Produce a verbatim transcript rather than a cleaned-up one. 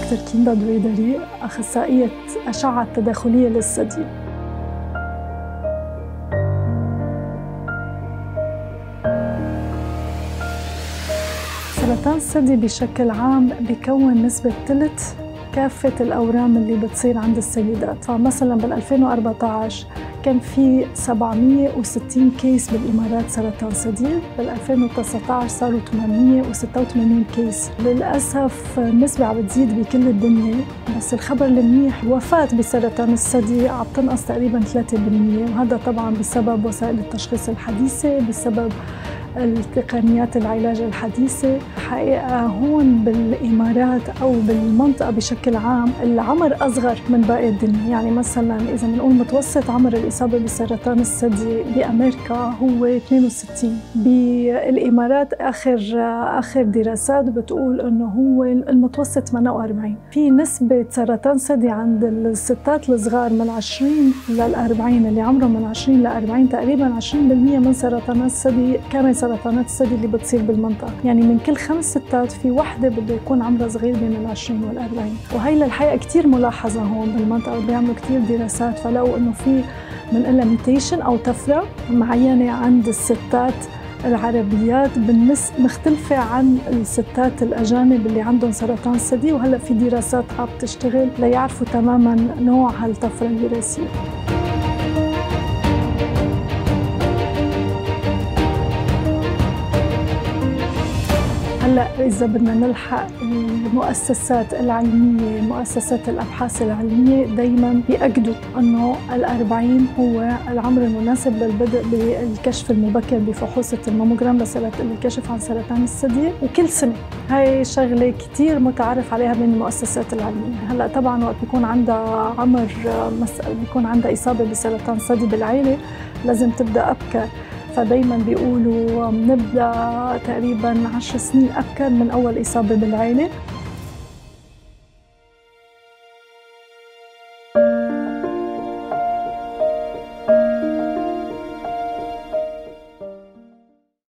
دكتور كيندا دويدري، أخصائية أشعة تداخلية للثدي. سرطان الثدي بشكل عام بيكون نسبة ثلث كافة الأورام اللي بتصير عند السيدات. فمثلا بال ألفين وأربعة عشر كان في سبعمية وستين كيس بالإمارات سرطان ثدي، بال ألفين وتسعة عشر صاروا ثمانمية وستة وثمانين كيس. للأسف النسبة عم بتزيد بكل الدنيا، بس الخبر المنيح الوفاة بسرطان الثدي عم تنقص تقريبا ثلاثة بالمية، وهذا طبعا بسبب وسائل التشخيص الحديثة، بسبب التقنيات العلاج الحديثة. حقيقة هون بالإمارات أو بالمنطقة بشكل عام العمر أصغر من باقي الدنيا. يعني مثلا إذا بنقول متوسط عمر الإصابة بسرطان الثدي بأمريكا هو اثنين وستين، بالإمارات آخر آخر دراسات بتقول إنه هو المتوسط ثمانية وأربعين. في نسبة سرطان ثدي عند الستات الصغار من عشرين للأربعين، اللي عمرهم من عشرين لأربعين تقريبا عشرين بالمية من سرطانات الثدي كمان سرطانات الثدي اللي بتصير بالمنطقة. يعني من كل خمس ستات في وحدة بده يكون عمرها صغير بين العشرين والأربعين، وهي للحقيقة كتير ملاحظة هون بالمنطقة، وبيعملوا كتير دراسات فلقوا إنه في بنقلها ميوتيشن أو طفرة معينة عند الستات العربيات بالنسبة مختلفة عن الستات الأجانب اللي عندهم سرطان ثدي، وهلأ في دراسات عم تشتغل ليعرفوا تماماً نوع هالطفرة الوراثية. هلا إذا بدنا نلحق المؤسسات العلمية، مؤسسات الأبحاث العلمية دايماً بيأكدوا أنه الأربعين هو العمر المناسب للبدء بالكشف المبكر بفحوصة الماموجرام للكشف عن سرطان الثدي، وكل سنة. هاي شغلة كتير متعارف عليها بين المؤسسات العلمية. هلا طبعاً وقت بيكون عندها عمر بيكون عندها إصابة بسرطان ثدي بالعائلة لازم تبدأ أبكر، فدايما بيقولوا نبدأ تقريبا عشر سنين أبكر من أول إصابة بالعائلة.